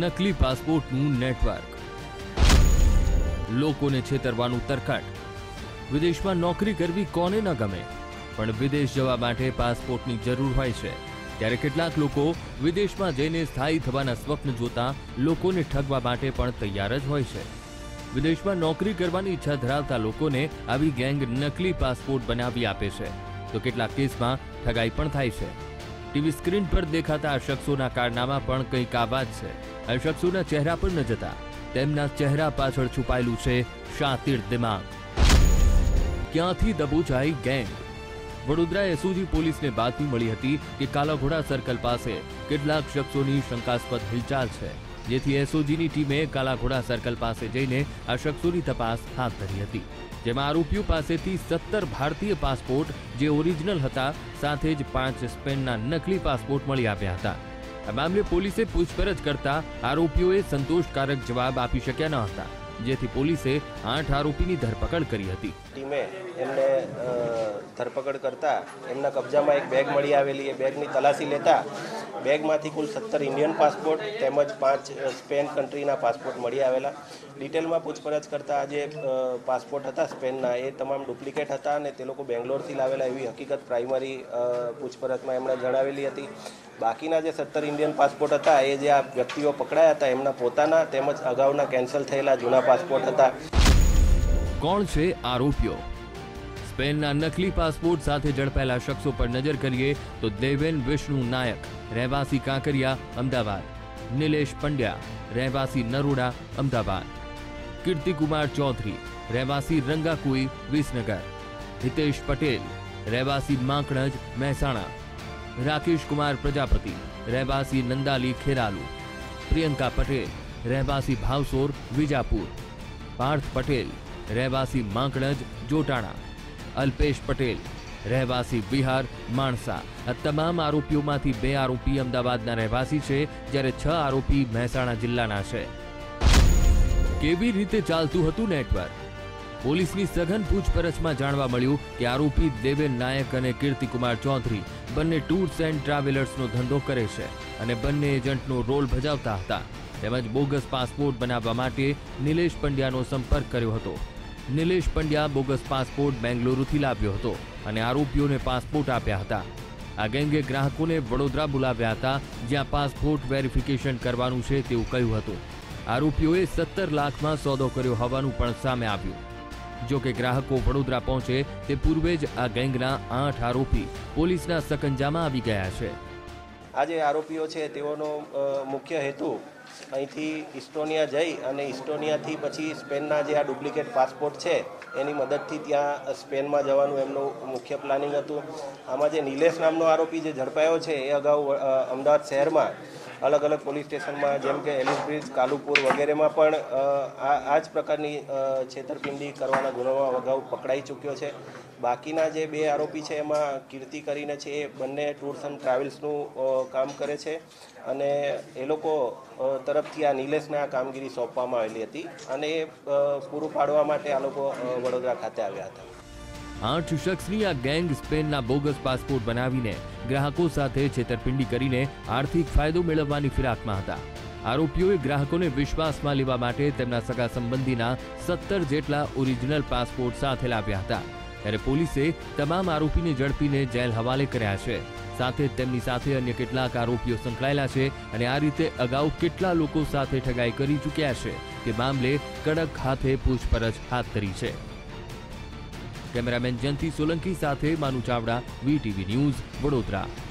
નકલી પાસપોર્ટનું નેટવર્ક, લોકોને છેતરવાનું તરકટ। વિદેશમાં નોકરી કરવી કોને ન ગમે, પણ વિદેશ જવા માટે પાસપોર્ટની જરૂર હોય છે। ત્યારે કેટલાક લોકો વિદેશમાં જઈને સ્થાયી થવાના સ્વપ્ન જોતા લોકોને ઠગવા માટે પણ તૈયાર જ હોય છે। વિદેશમાં નોકરી કરવાની ઈચ્છા ધરાવતા લોકોને આવી ગેંગ નકલી પાસપોર્ટ બનાવી આપે છે, તો કેટલાક કેસમાં ઠગાઈ પણ થાય છે। ટીવી સ્ક્રીન પર દેખાતા આ શખ્સોના કારનામા પણ કંઈક આવા જ છે। આ શખ્સોના ચહેરા પર ન જતા તેમના ચહેરા પાછળ છુપાયેલું છે શાતિર દિમાગ। ક્યાંથી દબોચાઈ ગેંગ? વડોદરા એસઓજી પોલીસને બાતમી મળી હતી કે કાલાઘોડા સર્કલ પાસે કેટલાક શખ્સોની શંકાસ્પદ હિલચાલ છે, જેથી એસઓજીની ટીમે કાલાઘોડા સર્કલ પાસે જઈને આ શખ્સોની તપાસ હાથ ધરી હતી, જેમાં આરોપીઓ પાસેથી 17 ભારતીય પાસપોર્ટ જે ઓરિજિનલ હતા સાથે જ 5 સ્પેનના નકલી પાસપોર્ટ મળી આવ્યા હતા। આ મામલે પોલીસે પૂછપરછ કરતા આરોપીઓએ સંતોષકારક જવાબ આપી શક્યા ન હતા, જેથી પોલીસે 8 આરોપીની ધરપકડ કરી હતી। ટીમે એમને ધરપકડ કરતા એમના કબજામાં એક બેગ મળી આવેલી। એ બેગની તલાશી લેતા બેગમાંથી કુલ 17 ઇન્ડિયન પાસપોર્ટ તેમજ 5 સ્પેન કન્ટ્રીના પાસપોર્ટ મળી આવેલા। ડિટેલમાં પૂછપરછ કરતા આ જે પાસપોર્ટ હતા સ્પેનના એ તમામ ડુપ્લિકેટ હતા અને તે લોકો બેંગ્લોરથી લાવેલા એવી હકીકત પ્રાઇમરી પૂછપરછમાં એમણે જણાવેલી હતી। બાકીના જે 17 ઇન્ડિયન પાસપોર્ટ હતા એ જે આ વ્યક્તિઓ પકડાયા હતા એમના પોતાના તેમજ અગાઉના કેન્સલ થયેલા જૂના પાસપોર્ટ હતા। કોણ છે આરોપીઓ? સ્પેનના નકલી પાસપોર્ટ સાથે ઝડપાયેલા શખ્સો પર નજર કરીએ તો દેવેન વિષ્ણુ નાયક, રહેવાસી કાંકરિયા, અમદાવાદ; નિલેશ પંડ્યા, રહેવાસી નરોડા, અમદાવાદ; કીર્તિકુમાર ચૌધરી, રહેવાસી રંગાકુઈ, વિસનગર; હિતેશ પટેલ, રહેવાસી માંકણજ, મહેસાણા; રાકેશ કુમાર પ્રજાપતિ, રહેવાસી નંદાલી, ખેરાલુ; પ્રિયંકા પટેલ, રહેવાસી ભાવસોર, વિજાપુર; પાર્થ પટેલ, રહેવાસી માંકણજ, જોટાણા; અલ્પેશ પટેલ, રહેવાસી બિહાર, માણસા। આ તમામ આરોપીઓમાંથી 2 આરોપી અમદાવાદના રહેવાસી છે, જ્યારે 6 આરોપી મહેસાણા જિલ્લાના છે। કેવી રીતે ચાલતું હતું નેટવર્ક? પોલીસની સઘન પૂછપરછમાં જાણવા મળ્યું કે આરોપી દેવેન નાયક અને કીર્તિકુમાર ચૌધરી બંને ટૂર્સ એન્ડ ટ્રાવેલર્સનો ધંધો કરે છે અને બંને એજન્ટનો રોલ ભજવતા હતા, તેમજ બોગસ પાસપોર્ટ બનાવવા માટે નિલેશ પંડ્યાનો સંપર્ક કર્યો હતો। નિલેશ પંડ્યા બોગસ પાસપોર્ટ બેંગ્લુરુથી લાવ્યો હતો અને આરોપીઓને પાસપોર્ટ આપ્યા હતા। આ ગેંગે ગ્રાહકોને વડોદરા બોલાવ્યા હતા, જ્યાં પાસપોર્ટ વેરિફિકેશન કરવાનું છે તેવું કહ્યું હતું। આરોપીઓએ 17 લાખમાં સોદો કર્યો હોવાનું પણ સામે આવ્યું। જો કે ગ્રાહકો વડોદરા પહોંચે તે પૂર્વે જ આ ગેંગના 8 આરોપી પોલીસના સકંજામાં આવી ગયા છે। આ જે આરોપીઓ છે તેઓનો મુખ્ય હેતુ અહીંથી ઇસ્ટોનિયા જઈ અને ઇસ્ટોનિયાથી પછી સ્પેનના જે આ ડુપ્લિકેટ પાસપોર્ટ છે એની મદદથી ત્યાં સ્પેનમાં જવાનું એમનું મુખ્ય પ્લાનિંગ હતું। આમાં જે નિલેશ નામનો આરોપી જે ઝડપાયો છે એ અગાઉ અમદાવાદ શહેરમાં અલગ અલગ પોલીસ સ્ટેશનમાં જેમ કે એલિસ બ્રિજ, કાલુપુર વગેરેમાં પણ આ જ પ્રકારની છેતરપિંડી કરવાના ગુનામાં અગાઉ પકડાઈ ચૂક્યો છે। બાકીના જે 2 આરોપી છે એમાં કીર્તિ કરીને છે એ બંને ટૂર્સ એન્ડ ટ્રાવેલ્સનું કામ કરે છે અને એ લોકો તરફથી આ નિલેશને આ કામગીરી સોંપવામાં આવેલી હતી અને એ પૂરું પાડવા માટે આ લોકો વડોદરા ખાતે આવ્યા હતા। 8 શખ્સની આ ગેંગ સ્પેનના બોગસ પાસપોર્ટ બનાવીને ગ્રાહકો સાથે છેતરપિંડી કરીને આર્થિક ફાયદો મેળવવાની ફિરાકમાં હતા। આરોપીઓએ ગ્રાહકોને વિશ્વાસમાં લેવા માટે તેમના સગા સંબંધીના 17 જેટલા ઓરિજિનલ પાસપોર્ટ સાથે લાવ્યા હતા, ત્યારે પોલીસે તમામ આરોપીને ઝડપીને જેલ હવાલે કર્યા છે। સાથે તેમની સાથે અન્ય કેટલાક આરોપીઓ સંકળાયેલા છે અને આ રીતે અગાઉ કેટલા લોકો સાથે ઠગાઈ કરી ચૂક્યા છે તે મામલે કડક હાથે પૂછપરછ હાથ ધરી છે। કેમેરામેન જયંતિ સોલંકી સાથે માનુ ચાવડા, વીટીવી ન્યૂઝ, વડોદરા।